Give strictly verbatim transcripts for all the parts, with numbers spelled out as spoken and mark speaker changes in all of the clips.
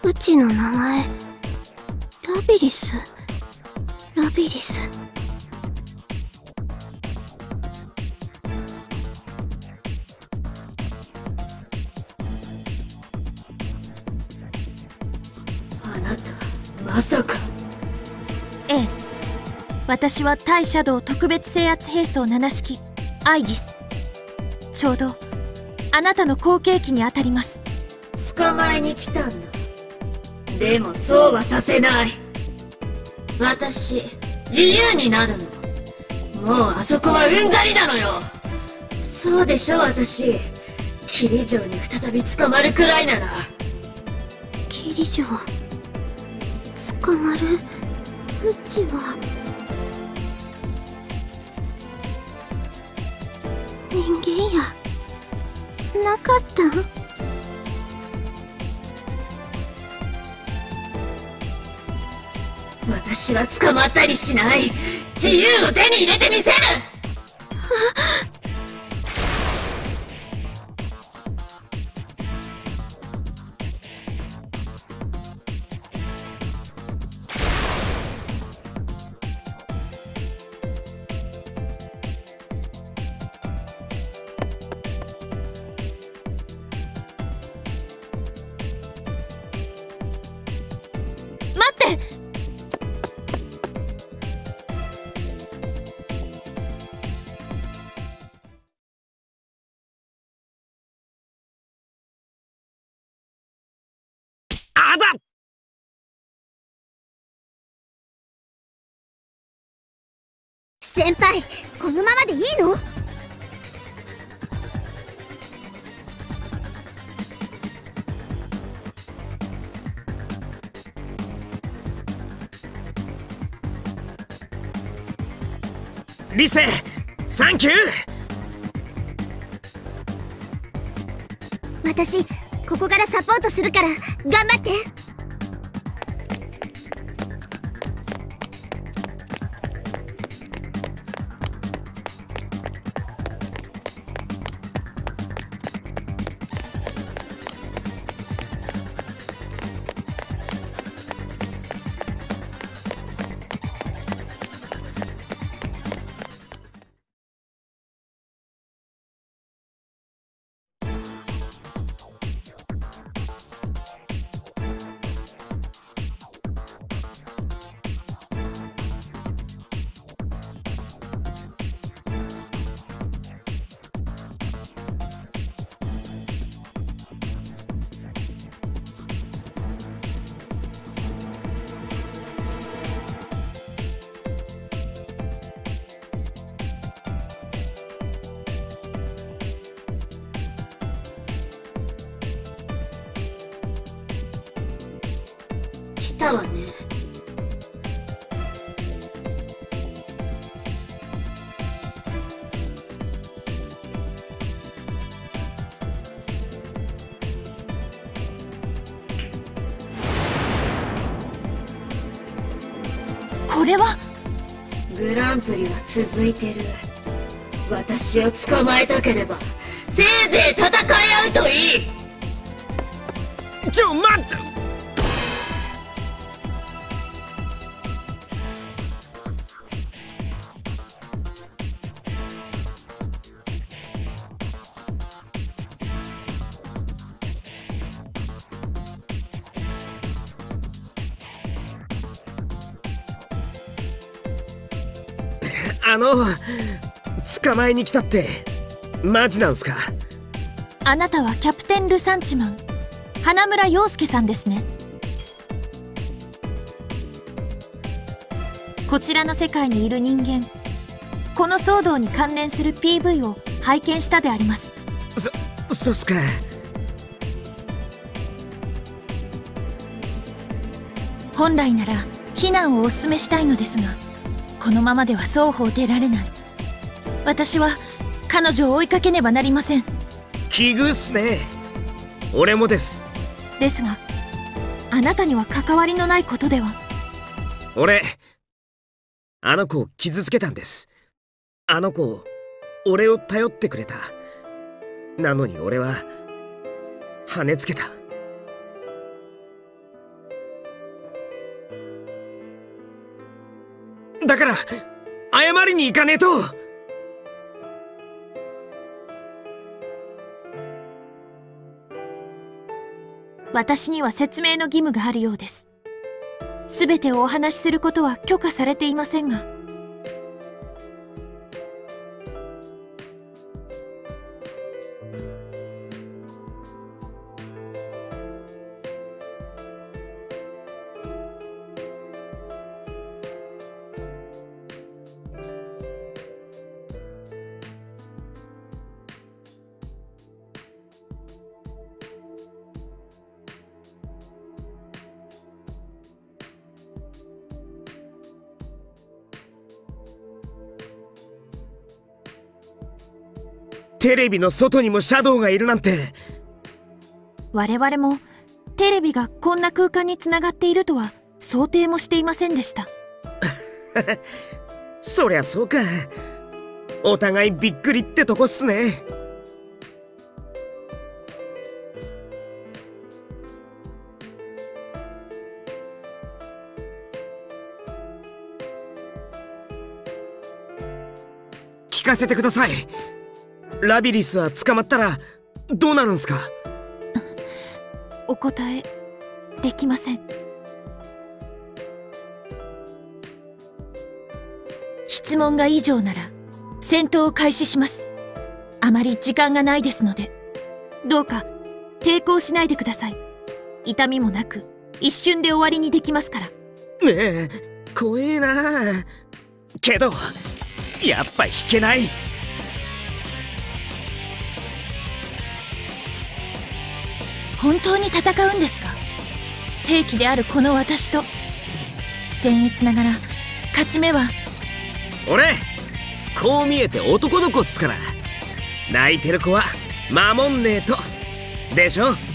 Speaker 1: うちの名前ラビリス。ラビリス。
Speaker 2: あなたまさか。
Speaker 3: ええ、私は対シャドウ特別制圧兵装なな式アイギス。ちょうどあなたの後継機にあたります。
Speaker 2: 捕まえに来たんだ。でもそうはさせない。私自由になるの。もうあそこはうんざりなのよ。そうでしょ。私キリ城に再び捕まるくらいなら。
Speaker 1: キリ城捕まる。うちは人間やなかったん。
Speaker 2: 私は捕まったりしない。自由を手に入れてみせる。
Speaker 3: 待って。
Speaker 4: あだ。
Speaker 1: 先輩、このままでいいの？
Speaker 4: リセ、サンキュー。
Speaker 1: 私ここからサポートするから頑張って。
Speaker 2: 来たわね。
Speaker 3: これは
Speaker 2: グランプリは続いてる。私を捕まえたければせいぜい戦い合うといい。
Speaker 4: ちょ待って。あの、捕まえに来たってマジなんすか？
Speaker 3: あなたはキャプテン・ルサンチマン花村陽介さんですね。こちらの世界にいる人間、この騒動に関連する ピーブイ を拝見したであります。
Speaker 4: そ、そうっすか。
Speaker 3: 本来なら避難をお勧めしたいのですが、このままでは双方出られない。私は彼女を追いかけねばなりません。
Speaker 4: 奇遇っすね。俺もです。
Speaker 3: ですが、あなたには関わりのないことでは。
Speaker 4: 俺あの子を傷つけたんです。あの子俺を頼ってくれた。なのに俺は跳ねつけた。 だから謝りに行かねえと。
Speaker 3: 私には説明の義務があるようです。すべてをお話しすることは許可されていませんが。
Speaker 4: テレビの外にもシャドウがいるなんて。
Speaker 3: 我々もテレビがこんな空間につながっているとは想定もしていませんでした。
Speaker 4: そりゃそうか。お互いびっくりってとこっすね。聞かせてください。ラビリスは捕まったらどうなるんすか？
Speaker 3: お答えできません。質問が以上なら戦闘を開始します。あまり時間がないですので、どうか抵抗しないでください。痛みもなく一瞬で終わりにできますから。
Speaker 4: ねえ、怖えな。けどやっぱ引けない。
Speaker 3: 本当に戦うんですか？兵器であるこの私と。僭越ながら勝ち目は。
Speaker 4: 俺こう見えて男の子っすから、泣いてる子は守んねえとでしょ。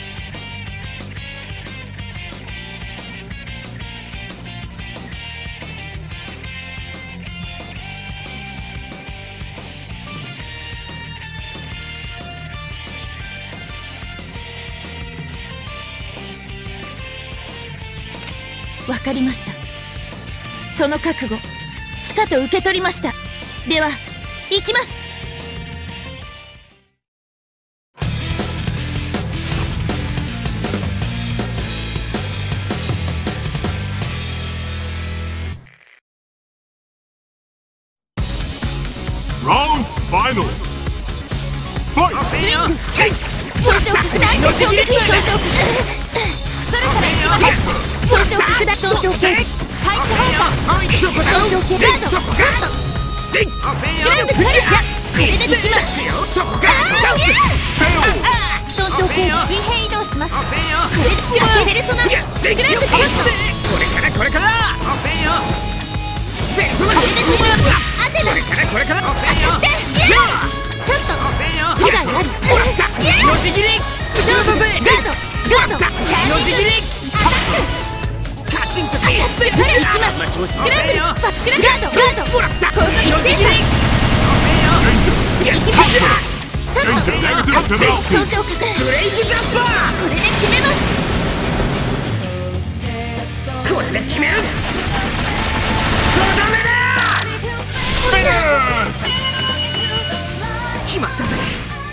Speaker 3: わかりました。その覚悟しかと受け取りました。では行きます。
Speaker 5: ラウンドファイナルファイト。
Speaker 3: せよ。総称拡大総称拡大総称そろそろ行きます。総称拡大総称系開始方法総称系ガードショットグランドクリア。これでできます。総称系水平移動します。これでペルソナグランドショット。
Speaker 4: これからこれから
Speaker 3: これでできます。アテナ
Speaker 4: これからこれから
Speaker 3: ショット被害あり。
Speaker 4: よじ切り
Speaker 3: 勝負ガードガード
Speaker 4: よじ切りカチンと
Speaker 3: アタックそれいきます。スクランブル出発。ガードガード高速一斉射いきます。ショット総称拡大
Speaker 4: ブレイクジャンパ
Speaker 3: これで決めます。
Speaker 4: ーこれで決める。とどめだ。決まったぜ。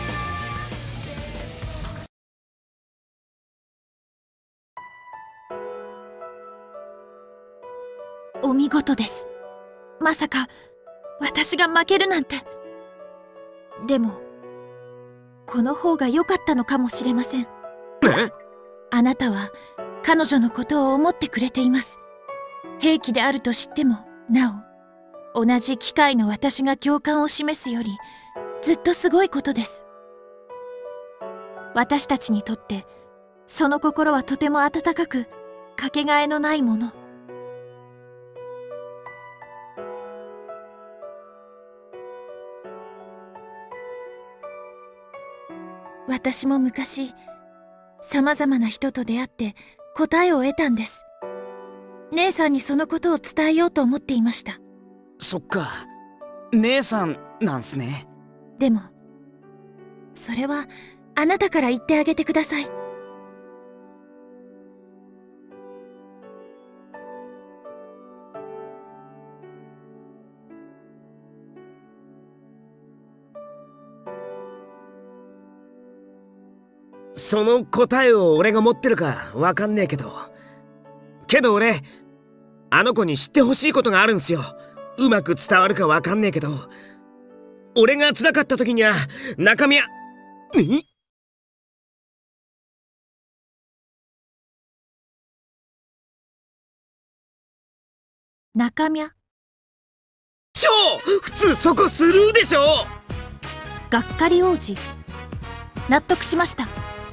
Speaker 3: お見事です。まさか私が負けるなんて。でもこの方が良かったのかもしれません。あなたは彼女のことを思ってくれています。兵器であると知ってもなお同じ機械の私が共感を示すよりずっとすごいことです。私たちにとってその心はとても温かくかけがえのないもの。私も昔さまざまな人と出会って答えを得たんです。姉さんにそのことを伝えようと思っていました。
Speaker 6: そっか、姉さんなんすね。
Speaker 3: でもそれはあなたから言ってあげてください。
Speaker 4: その答えを俺が持ってるかわかんねえけどけど俺あの子に知ってほしいことがあるんすよ。うまく伝わるかわかんねえけど俺が辛かった時には中身はえ
Speaker 3: 中身は
Speaker 4: ちょ普通そこスルーでしょ。
Speaker 3: がっかり王子、納得しました。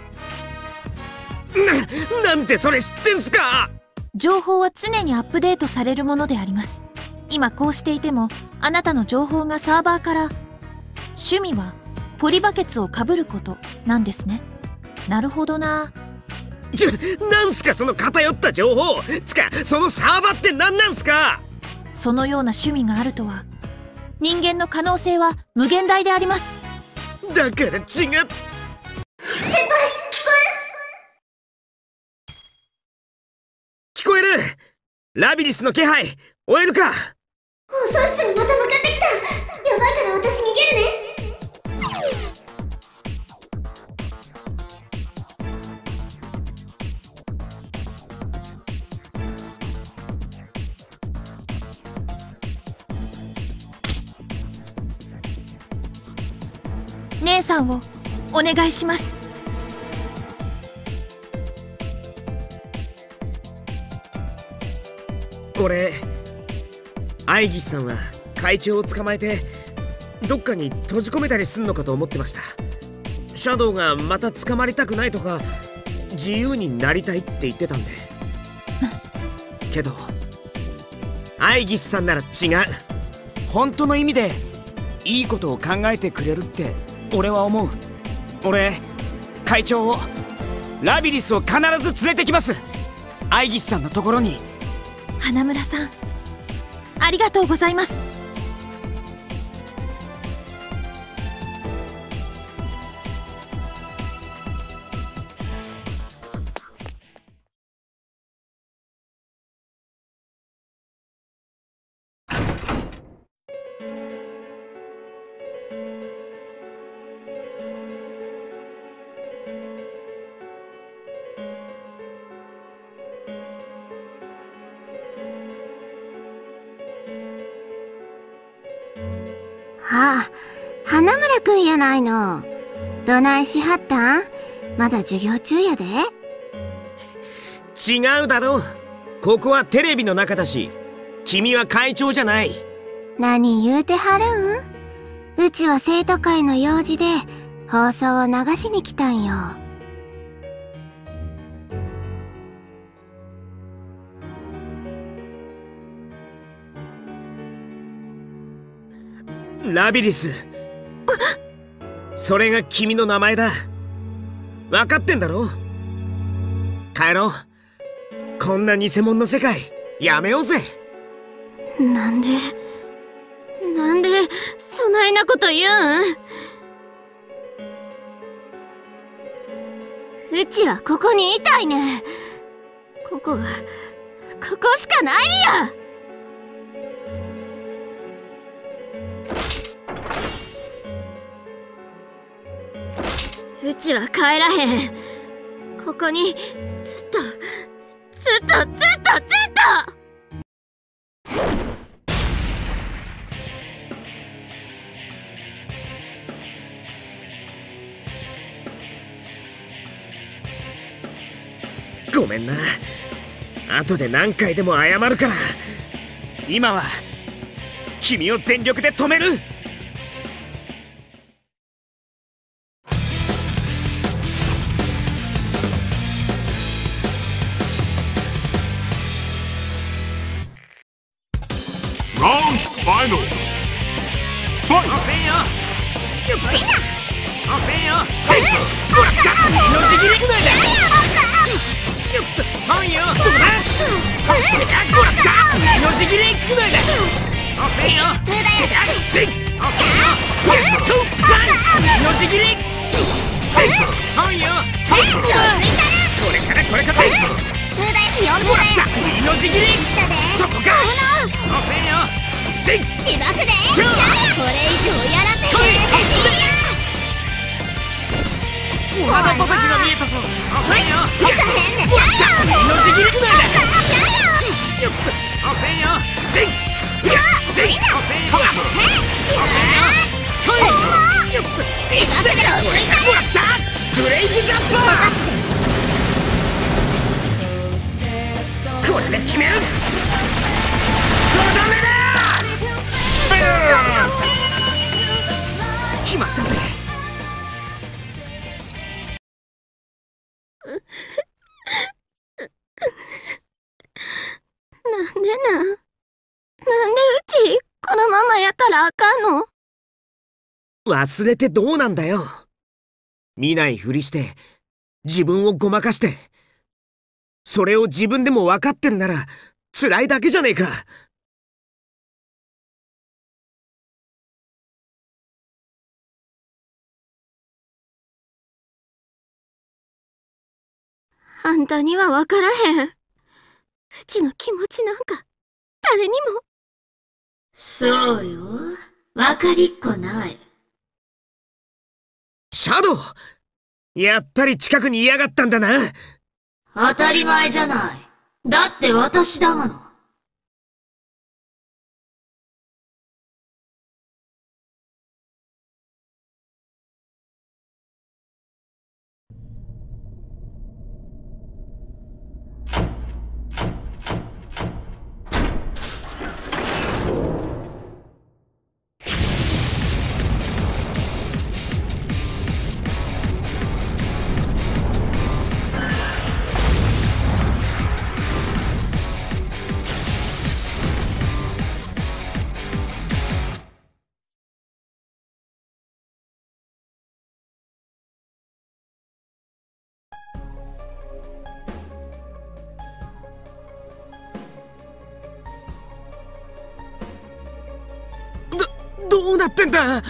Speaker 4: な、なんてそれ知ってんすか。
Speaker 3: 情報は常にアップデートされるものであります。今こうしていてもあなたの情報がサーバーから。趣味はポリバケツをかぶることなんですね。なるほどな。
Speaker 4: ちょ、なんすかその偏った情報。つかそのサーバーって何なんすか。
Speaker 3: そのような趣味があるとは人間の可能性は無限大であります。
Speaker 4: だから違う。先輩聞こえる。聞こえる。ラビリスの気配追えるか。
Speaker 1: 放送室にまた向かってきた。やばいから私逃げるね。
Speaker 3: 姉さんをお願いします。
Speaker 4: 俺アイギスさんは会長を捕まえてどっかに閉じ込めたりすんのかと思ってました。シャドウがまた捕まりたくないとか自由になりたいって言ってたんでけどアイギスさんなら違う。
Speaker 6: 本当の意味でいいことを考えてくれるって俺は思う。俺会長をラビリスを必ず連れてきます。アイギスさんのところに。
Speaker 3: 花村さんありがとうございます。
Speaker 1: ああ、花村くんやないの。どないしはったん？まだ授業中やで。
Speaker 4: 違うだろ。ここはテレビの中だし君は会長じゃない。
Speaker 1: 何言うてはるん？うちは生徒会の用事で放送を流しに来たんよ。
Speaker 4: ラビリスそれが君の名前だ。分かってんだろ。帰ろう。こんな偽物の世界やめようぜ。
Speaker 1: なんでなんでそないなこと言うん？うちはここにいたいねん。ここがここしかないんや。うちは帰らへん。ここにずっとずっとずっとずっと。
Speaker 4: ごめんな。後で何回でも謝るから。今は君を全力で止める。
Speaker 5: ファイナルファイト。
Speaker 4: 押せんよ。押せんよ。ほら命切りぐらいだ。よっとほんよ。ほら命切りぐらいだ。押せんよ。押せんよ。命切りほんよ。これからこれから命切り。そこか。押せんよ。しばくで。これ以上やらせて。 お腹叩きが見えたぞ。遅いよ。
Speaker 1: へんねん。やだ。
Speaker 4: 命切りくらいだ。
Speaker 1: やだ。
Speaker 4: よっ遅いよ。でんでん遅いよ。遅いよ。来いよっ
Speaker 1: 違うけど
Speaker 4: もらったグレイブジャンパー。これで決める。とどめだ。決まったぜ。
Speaker 1: なんでな。なんでうち、このままやったらあかんの？
Speaker 4: 忘れてどうなんだよ。見ないふりして、自分をごまかして。それを自分でも分かってるなら、辛いだけじゃねえか。
Speaker 1: あんたには分からへん。うちの気持ちなんか、誰にも。
Speaker 2: そうよ。分かりっこない。
Speaker 4: シャドウ！やっぱり近くにいやがったんだな。
Speaker 2: 当たり前じゃない。だって私だもの。
Speaker 4: どうなってんだ。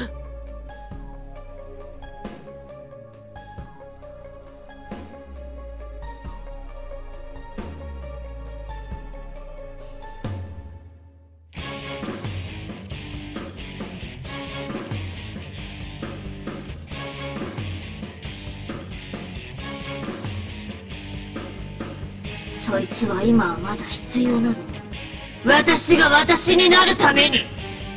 Speaker 2: そいつは今はまだ必要なの。私が私になるために。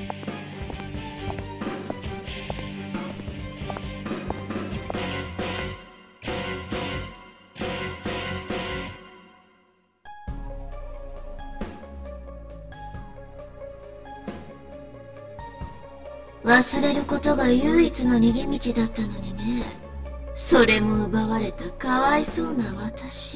Speaker 2: 忘れることが唯一の逃げ道だったのにね。それも奪われたかわいそうな私。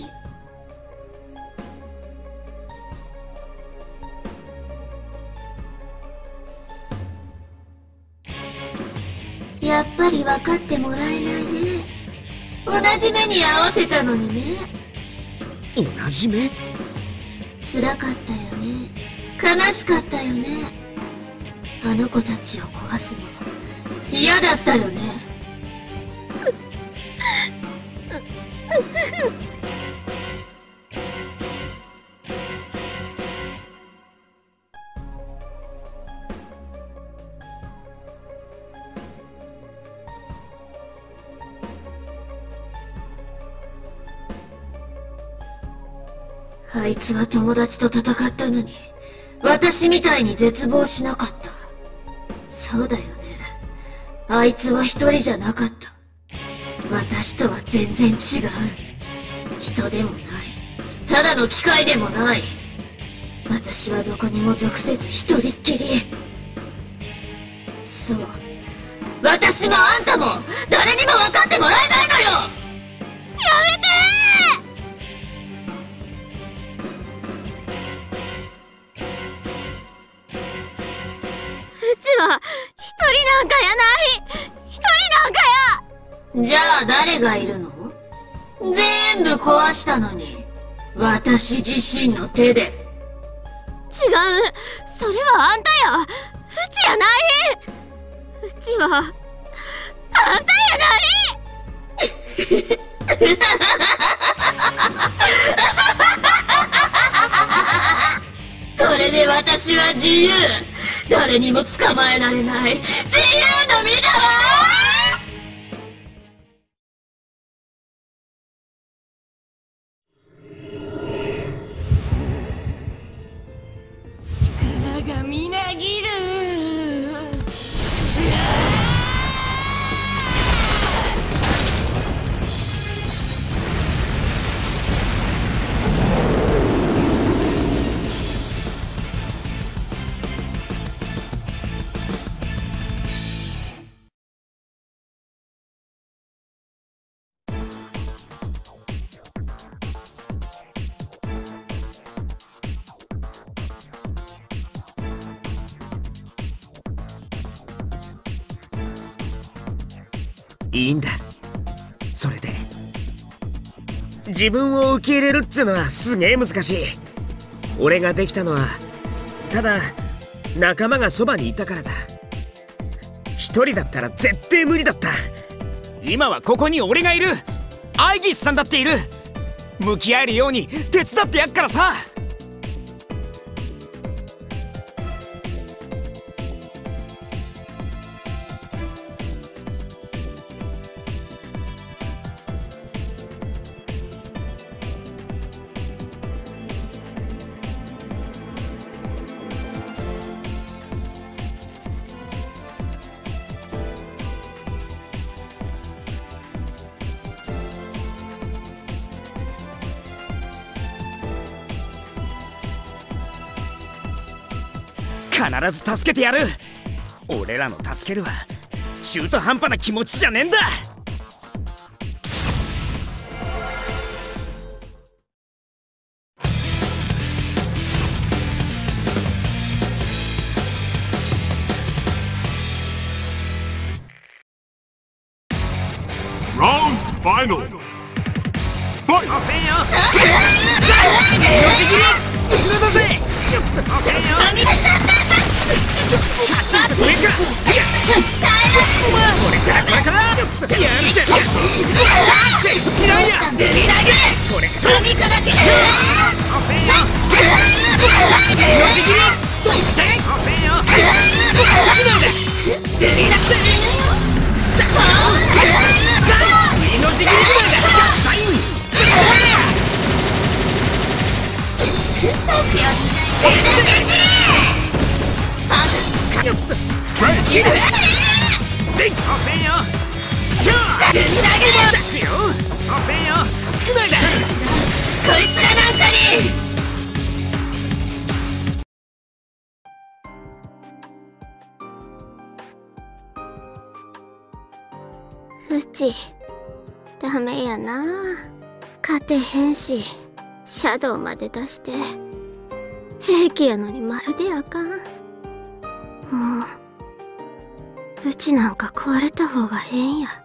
Speaker 2: やっぱり分かってもらえないね。同じ目に合わせたのにね。
Speaker 4: 同じ目？
Speaker 2: 辛かったよね。悲しかったよね。あの子たちを壊すの嫌だったよね。あいつは友達と戦ったのに、私みたいに絶望しなかった。そうだよね。あいつは一人じゃなかった。私とは全然違う。人でもない。ただの機械でもない。私はどこにも属せず一人っきり。そう。私もあんたも誰にも分かってもらえないのよ。やめて
Speaker 1: うちは一人なんかやない。一人なんかや。
Speaker 2: じゃあ誰がいるの？全部壊したのに。私自身の手で。
Speaker 1: 違う。それはあんたや。うちやない。うちはあんたやない
Speaker 2: これで私は自由。誰にも捕まえられない自由の身だわ。
Speaker 4: いいんだ。それで自分を受け入れるっつうのはすげえ難しい。俺ができたのはただ仲間がそばにいたからだ。一人だったら絶対無理だった。
Speaker 6: 今はここに俺がいる。アイギスさんだっている。向き合えるように手伝ってやっからさ。必ず助けてやる。俺らの助けるは中途半端な気持ちじゃねえんだ。
Speaker 5: ラウンドファイナル。ファイト。
Speaker 6: せんよ。命切り。後ろだぜ。せんよ。上か。これからこれからやるじゃん。嫌いや。これから神からけ。せんよ。命切り。せんよ。命切りぐらいだ。最後に。切る。で、押せんよ。シュー。で、投げだ。くよ。押せんよ。くらいだ。こいつらなんかに。
Speaker 1: うちダメやな。勝てへんし、シャドウまで出して平気やのにまるであかん。もううちなんか壊れた方がええんや。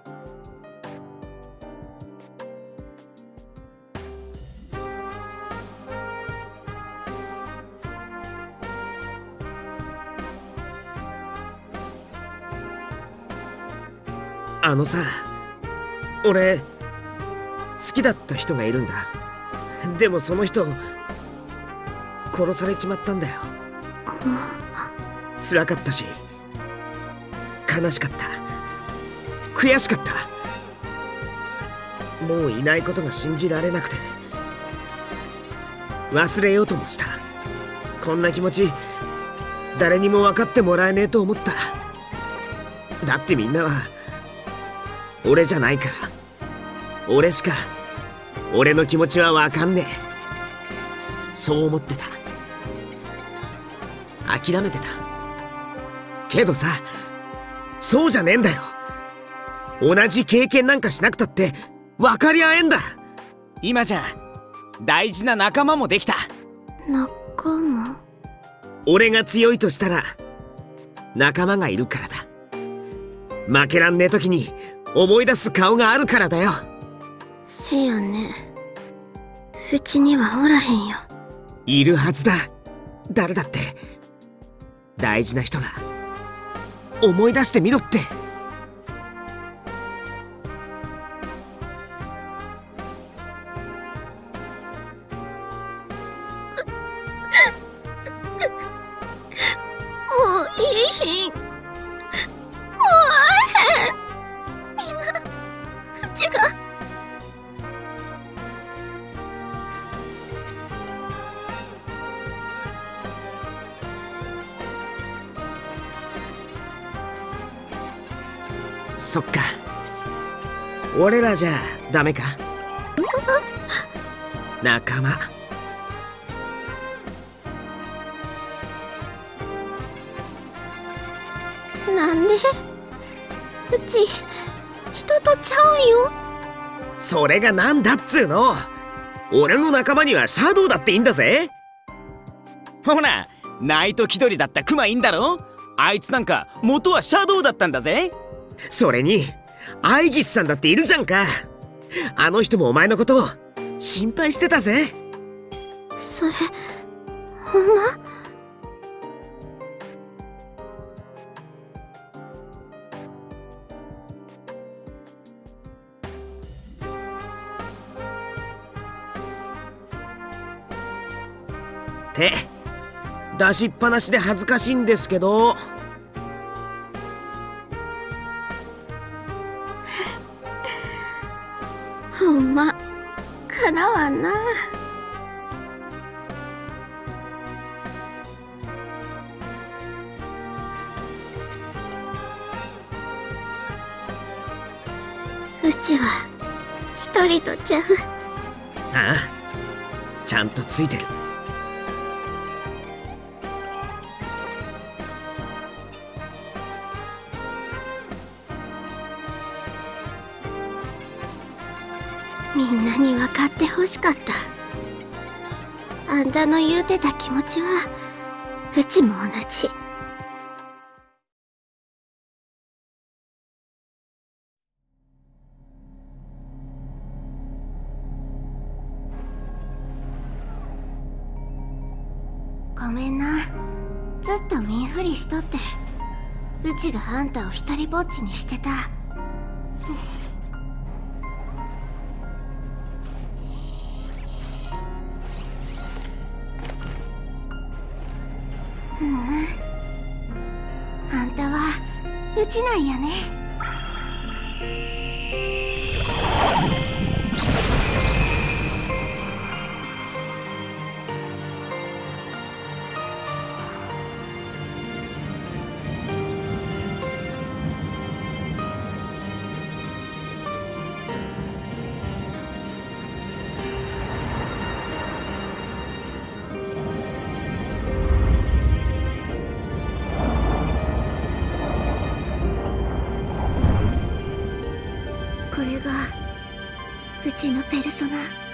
Speaker 4: あのさ、俺好きだった人がいるんだ。でもその人殺されちまったんだよ。辛かったし悲しかった、悔しかった。もういないことが信じられなくて忘れようともした。こんな気持ち誰にも分かってもらえねえと思った。だってみんなは俺じゃないから。俺しか俺の気持ちは分かんねえ。そう思ってた。諦めてたけどさ、そうじゃねえんだよ。同じ経験なんかしなくたって分かり合えんだ。
Speaker 6: 今じゃ大事な仲間もできた。
Speaker 1: 仲間？
Speaker 4: 俺が強いとしたら仲間がいるからだ。負けらんねえ時に思い出す顔があるからだよ。
Speaker 1: せやね。うちにはおらへんよ。
Speaker 4: いるはずだ。誰だって。大事な人が。思い出してみろって。
Speaker 1: もういいひん。もう会えへん。みんなうちが
Speaker 4: そっか。俺らじゃダメか。仲間。
Speaker 1: なんで？うち人とちゃうんよ。
Speaker 4: それがなんだっつうの。俺の仲間にはシャドウだっていいんだぜ。
Speaker 6: ほら、ナイト気取りだったクマいいんだろ。あいつなんか元はシャドウだったんだぜ。
Speaker 4: それにアイギスさんだっているじゃんか。あの人もお前のことを心配してたぜ。
Speaker 1: それほんま？
Speaker 4: 手出しっぱなしで恥ずかしいんですけど。
Speaker 1: ほんまかなわんな。うちは一人とちゃう。
Speaker 4: ああ、ちゃんとついてる。
Speaker 1: みんなに分かってほしかった。あんたの言うてた気持ちはうちも同じ。ごめんな、ずっと見んふりしとって。うちがあんたを一人ぼっちにしてた。ううん、あんたはうちなんやね。これがうちのペルソナ。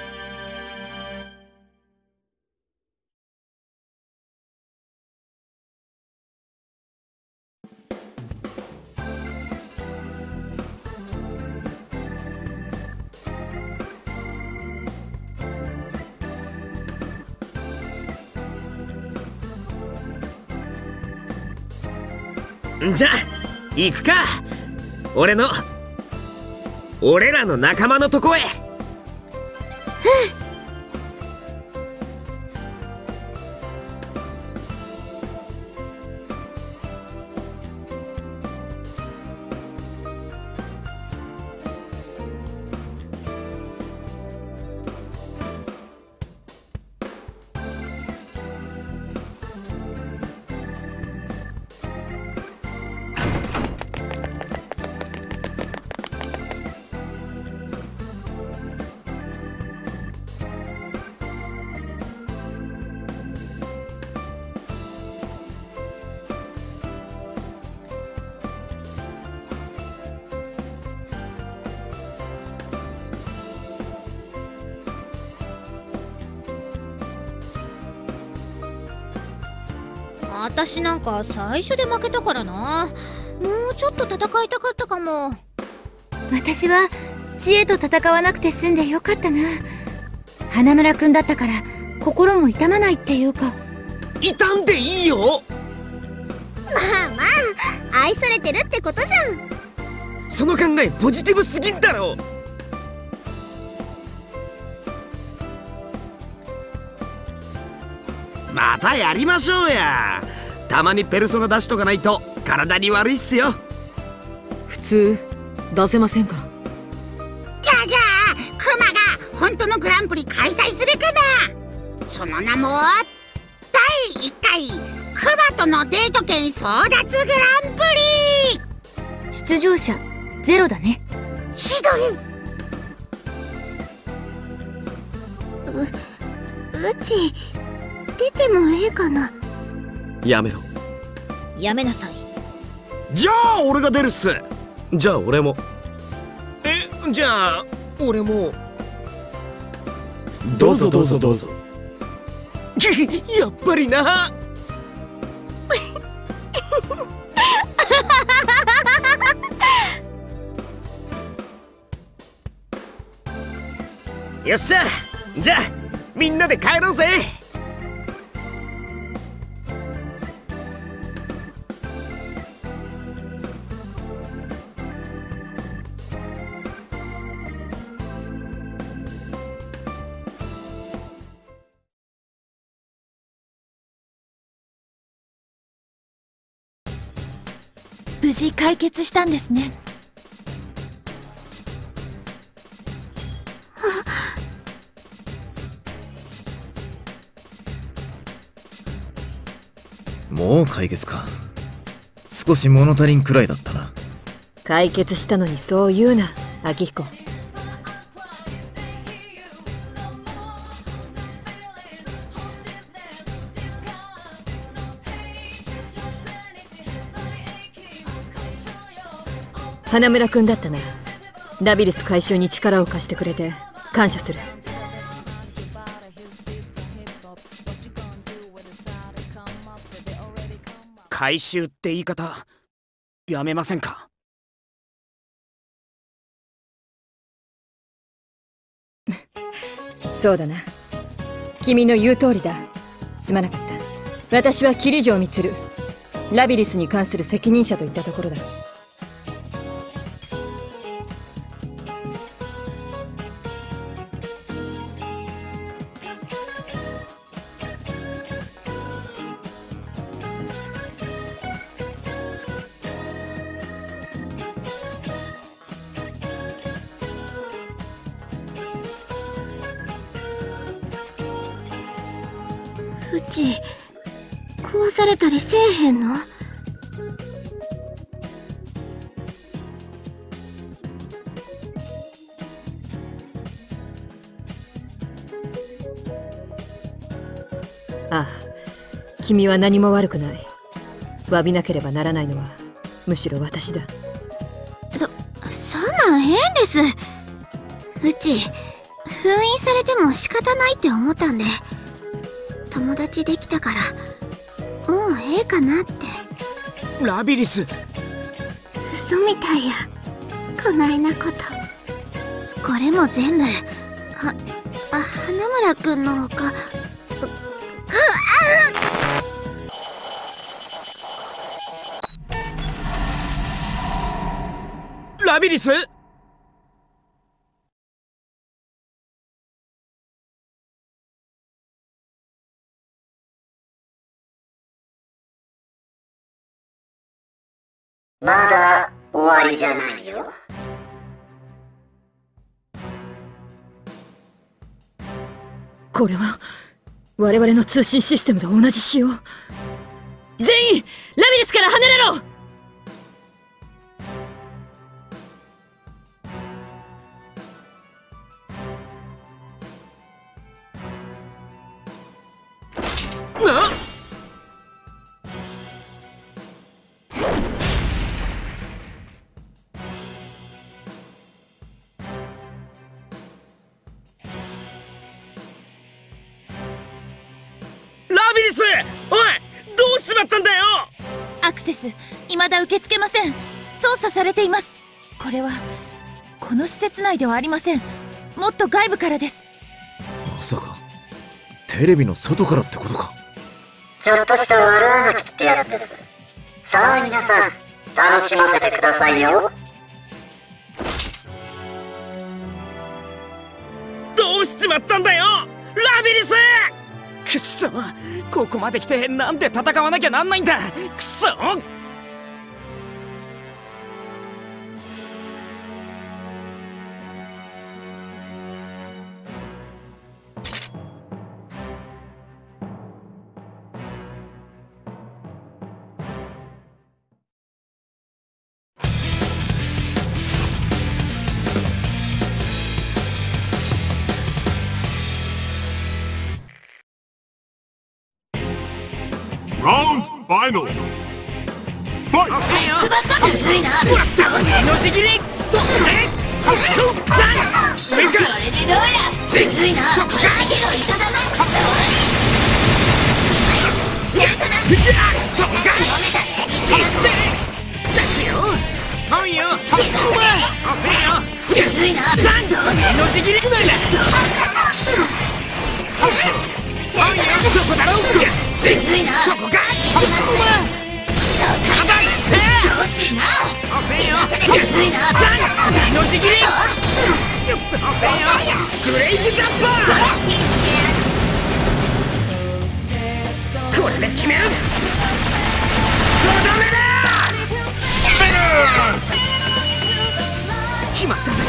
Speaker 4: じゃあ行くか。俺の俺らの仲間のとこへ。
Speaker 7: 私なんか最初で負けたからな。もうちょっと戦いたかったかも。
Speaker 8: 私は知恵と戦わなくて済んでよかったな。花村くんだったから心も痛まないっていうか。
Speaker 4: 傷んでいいよ。
Speaker 7: まあまあ愛されてるってことじゃん。
Speaker 4: その考えポジティブすぎんだろ。
Speaker 9: またやりましょうや。たまにペルソナ出しとかないと体に悪いっすよ。
Speaker 2: 普通出せませんから。
Speaker 7: じゃあじゃあクマが本当のグランプリ開催するクマ、その名もだいいっかいクマとのデート券争奪グランプリ。
Speaker 8: 出場者ゼロだね。
Speaker 7: ひどい。
Speaker 1: う、うち出てもええかな。
Speaker 9: やめろ。
Speaker 7: やめなさい。
Speaker 9: じゃあ俺が出るっす。じゃあ俺も。
Speaker 4: え、じゃあ俺も。
Speaker 9: どうぞどうぞどうぞ。
Speaker 4: やっぱりな。 よっしゃ、じゃあみんなで帰ろうぜ。
Speaker 3: 無事解決したんですね。
Speaker 10: もう解決か。少し物足りんくらいだったな。
Speaker 2: 解決したのにそう言うな、明彦。花村君だったな。ラビリス回収に力を貸してくれて感謝する。
Speaker 6: 回収って言い方やめませんか？
Speaker 2: そうだな、君の言う通りだ。すまなかった。私は桐城満、ラビリスに関する責任者といったところだ。
Speaker 1: うち壊されたりせえへんの？
Speaker 2: ああ、君は何も悪くない。詫びなければならないのはむしろ私だ。
Speaker 1: そ、そんなん変です。うち封印されても仕方ないって思ったんで、友達できたからもうええかなって。
Speaker 6: ラビリス、
Speaker 1: 嘘みたいや、こないなこと。これも全部はあ花村くんのほか。
Speaker 6: ラビリス、
Speaker 11: まだ終わりじゃないよ。
Speaker 2: これは我々の通信システムと同じ仕様。全員ラビリスから離れろ。
Speaker 6: なラビリス、おい、どうしちまったんだよ。
Speaker 3: アクセス未だ受け付けません。操作されています。これはこの施設内ではありません。もっと外部からです。
Speaker 10: まさかテレビの外からってことか。
Speaker 11: ちょっとした悪あがきってやつです。さあ皆さん、楽しませてくださいよ。
Speaker 6: どうしちまったんだよ、ラビリス。くっそ、ここまで来てなんで戦わなきゃなんないんだ。くっそ。
Speaker 5: Round final. Fight!
Speaker 6: のちぎり。のちぎりくらいだ。
Speaker 4: そこか。
Speaker 2: 調子いいな。
Speaker 4: 遅いよ。のじ切り。遅いよ。グレイブジャンパー。これで決める。とどめだ。決まったぜ。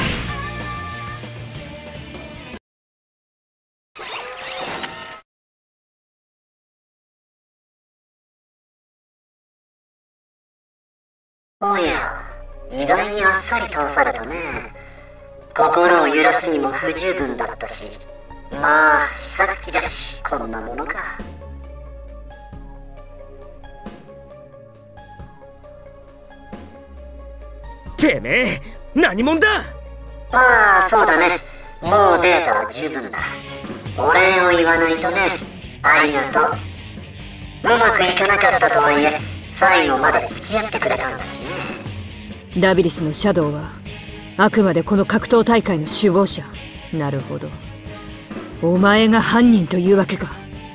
Speaker 11: おや、意外にあっさり倒されたね。心を揺らすにも不十分だったし、まあ試作機だしこんなものか。
Speaker 4: てめえ何者だ。
Speaker 11: ああ、そうだね。もうデータは十分だ。お礼を言わないとね。ありがとう。うまくいかなかったとはいえ、最後まで付き合ってくれたんだしね。
Speaker 2: ラビリスのシャドウはあくまでこの格闘大会の首謀者。なるほど、お前が犯人というわけか。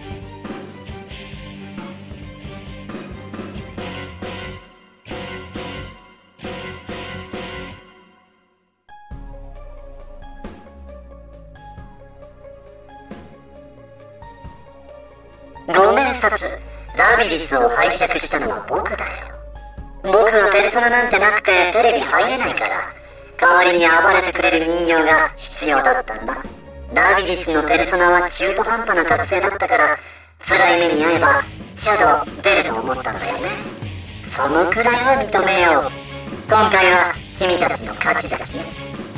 Speaker 11: ごめんさつ、ラビリスを拝借したのは僕だよ。僕はペルソナなんてなくてテレビ入れないから、代わりに暴れてくれる人形が必要だったんだ。ラビリスのペルソナは中途半端な覚醒だったから、辛い目に遭えばシャドウ出ると思ったんだよね。そのくらいは認めよう。今回は君たちの勝ちだしね。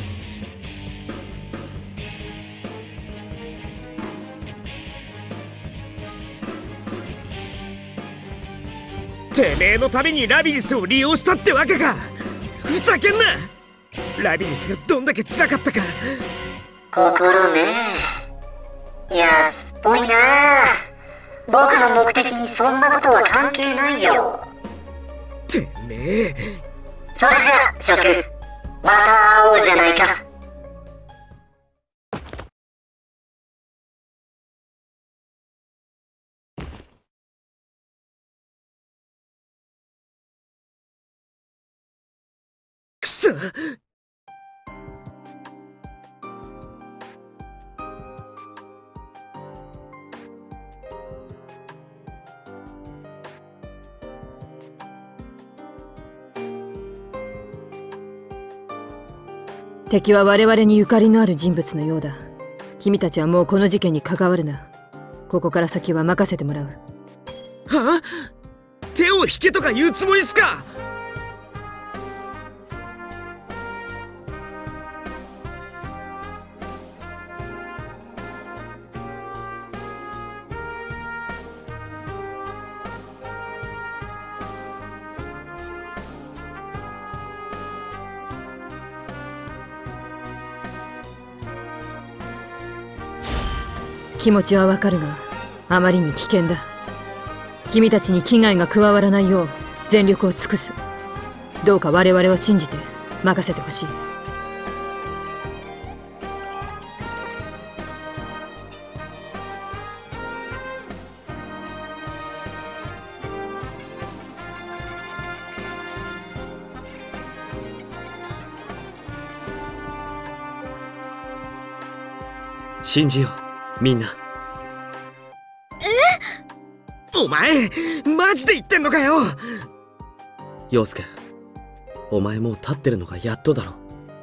Speaker 4: てめえのためにラビリスを利用したってわけか。ふざけんな。ラビリスがどんだけ辛かったか。
Speaker 11: 心ねえ、安っぽいな。僕の目的にそんなことは関係ないよ。
Speaker 4: てめえ。
Speaker 11: それじゃ諸君、また会おうじゃないか。
Speaker 4: くそ。
Speaker 2: 敵は我々にゆかりのある人物のようだ。君たちはもうこの事件に関わるな。ここから先は任せてもらう。
Speaker 4: はあ？手を引けとか言うつもりっすか？
Speaker 2: 気持ちはわかるが、あまりに危険だ。君たちに危害が加わらないよう全力を尽くす。どうか我々を信じて任せてほしい。
Speaker 9: 信じよう、みんな。
Speaker 4: え？お前マジで言ってんのかよ。
Speaker 9: 陽介、お前もう立ってるのがやっとだろ。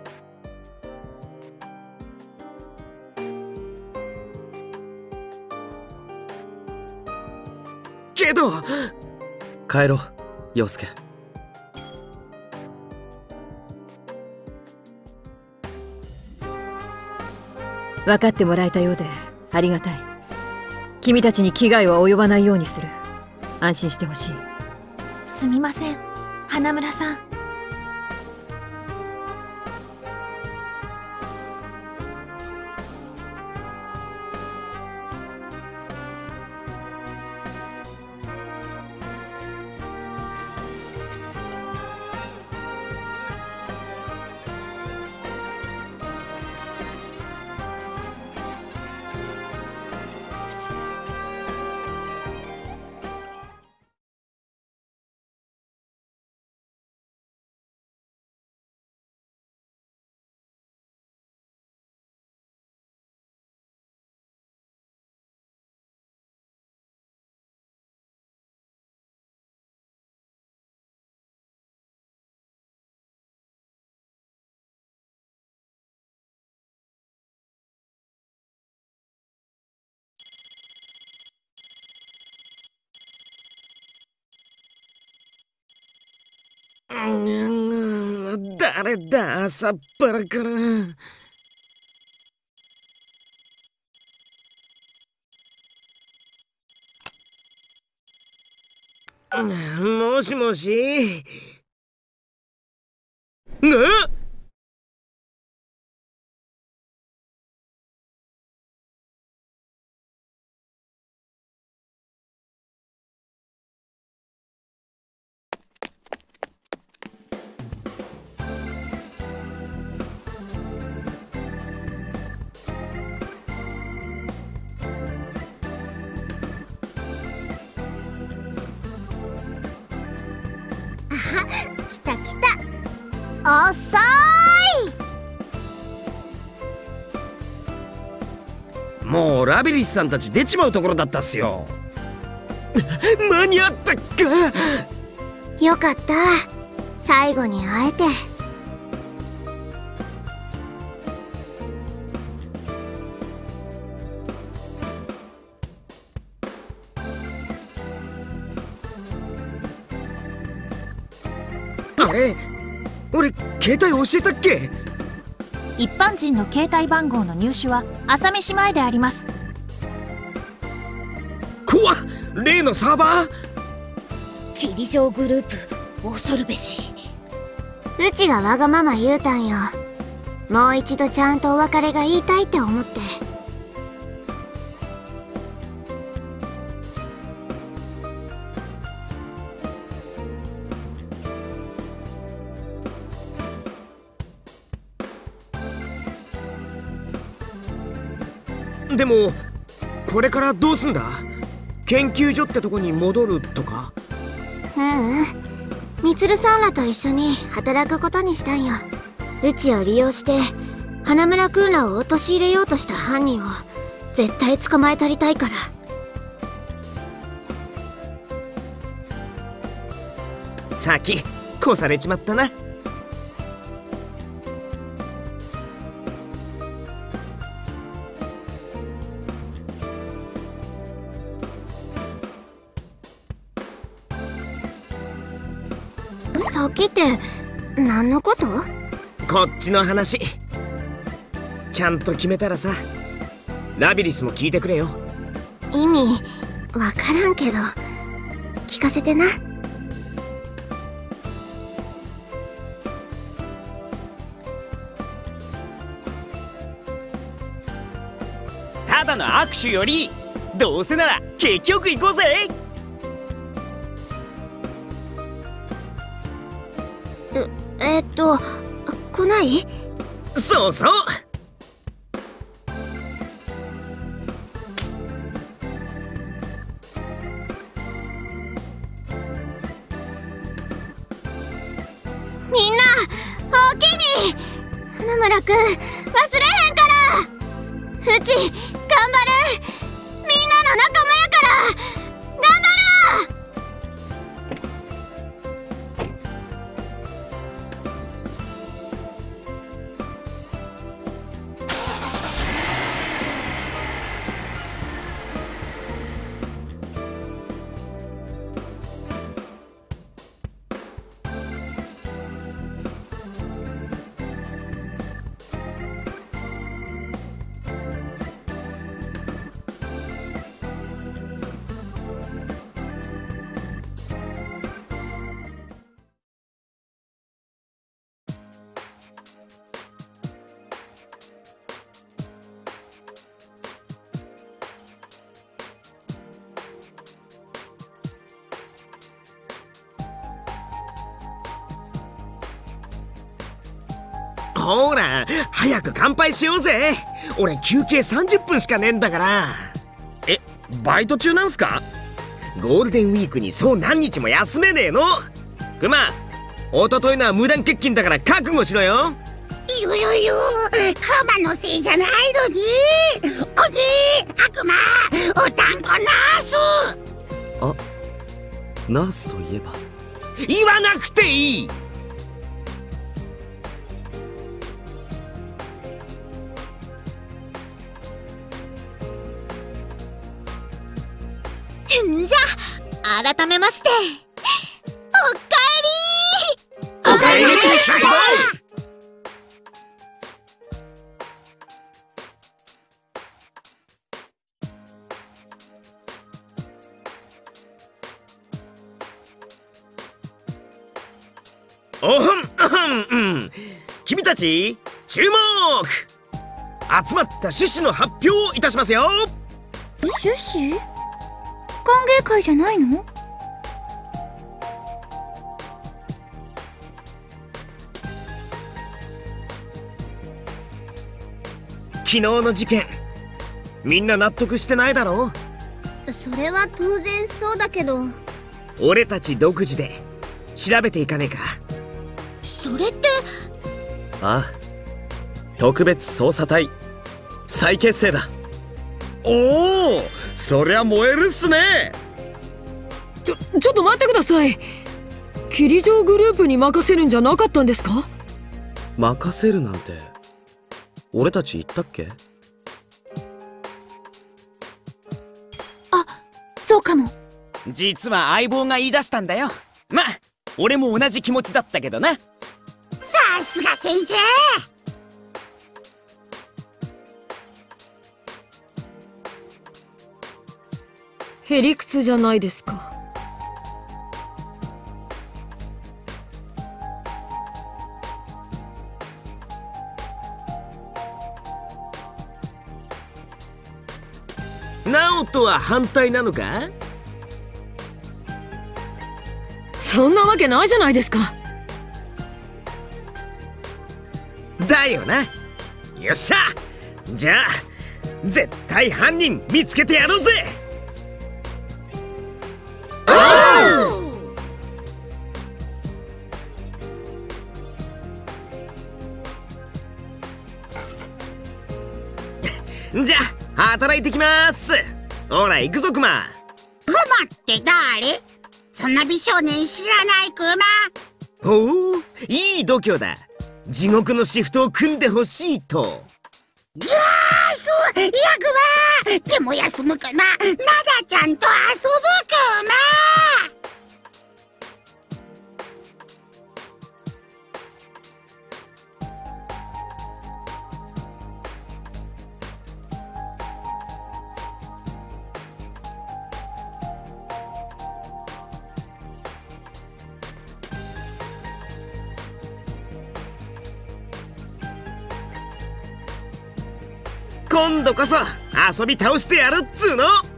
Speaker 4: けど
Speaker 9: 帰ろう、陽介。
Speaker 2: 分かってもらえたようでありがたい。君たちに危害は及ばないようにする。安心してほしい。
Speaker 3: すみません、花村さん。
Speaker 4: ん、誰だ朝っぱらから。もしもし。なっ
Speaker 7: 来た来た。遅い。
Speaker 9: もうラビリスさんたち出ちまうところだったっすよ。
Speaker 4: 間に合ったか。
Speaker 1: よかった、最後に会えて。
Speaker 4: あれ、俺携帯教えたっけ？
Speaker 3: 一般人の携帯番号の入手は朝飯前であります。
Speaker 4: 怖っ、例のサーバー？
Speaker 8: 霧状グループ恐るべし。
Speaker 1: うちがわがまま言うたんよ。もう一度ちゃんとお別れが言いたいって思って。
Speaker 4: でもこれからどうすんだ？研究所ってとこに戻るとか？
Speaker 1: ううん、みつるさんらと一緒に働くことにしたんよ。うちを利用して花村くんらを陥れようとした犯人を絶対捕まえ取りたいから。
Speaker 4: 先越されちまったな。
Speaker 1: 先って何のこと？
Speaker 4: こっちの話ちゃんと決めたらさ、ラビリスも聞いてくれよ。
Speaker 1: 意味わからんけど聞かせてな。
Speaker 6: ただの握手よりどうせなら結局行こうぜ。
Speaker 1: えっと来ない？
Speaker 4: そうそう。
Speaker 1: みんなおおきに。花村くん忘れへんから。うち頑張る。みんなの仲間やから頑張ろう。
Speaker 4: ほら早く乾杯しようぜ。俺休憩さんじゅっぷんしかねえんだから。
Speaker 9: え、バイト中なんすか？
Speaker 4: ゴールデンウィークにそう何日も休めねえの。クマ、おとといのは無断欠勤だから覚悟しろよ。
Speaker 7: ゆゆゆ、クマのせいじゃないのに。おじい、悪魔、おたんこナース。
Speaker 9: あ、ナースといえば。
Speaker 4: 言わなくていい。
Speaker 1: んじゃ改めましておかえり
Speaker 7: おかえりなさい。
Speaker 4: おほんおほん、うん、君たち注目。集まった趣旨の発表をいたしますよ。
Speaker 8: 趣旨？歓迎会じゃないの？
Speaker 4: 昨日の事件、みんな納得してないだろう。
Speaker 1: それは当然そうだけど。
Speaker 4: 俺たち独自で調べていかねえか。
Speaker 1: それって。
Speaker 9: ああ、特別捜査隊再結成だ。
Speaker 12: おお、そりゃ燃えるっすね。
Speaker 2: ちょちょっと待ってください。霧城グループに任せるんじゃなかったんですか？
Speaker 9: 任せるなんて俺たち言ったっけ？
Speaker 8: あ、そうかも。
Speaker 6: 実は相棒が言い出したんだよ。まあ俺も同じ気持ちだったけどな。
Speaker 7: さすが先生。
Speaker 2: ヘリクツじゃないですか。
Speaker 4: ナオトは反対なのか？
Speaker 2: そんなわけないじゃないですか。
Speaker 4: だよな。よっしゃ、じゃあ絶対犯人見つけてやろうぜ。じゃあ働いてきます。ほら行くぞクマ。
Speaker 7: クマって誰？そんな美少年知らないクマ。
Speaker 4: ほう、いい度胸だ。地獄のシフトを組んでほしいと。
Speaker 7: ギャース、いやクマ。でも休むかな。ナダちゃんと遊ぶクマ。
Speaker 4: 今度こそ遊び倒してやるっつーの。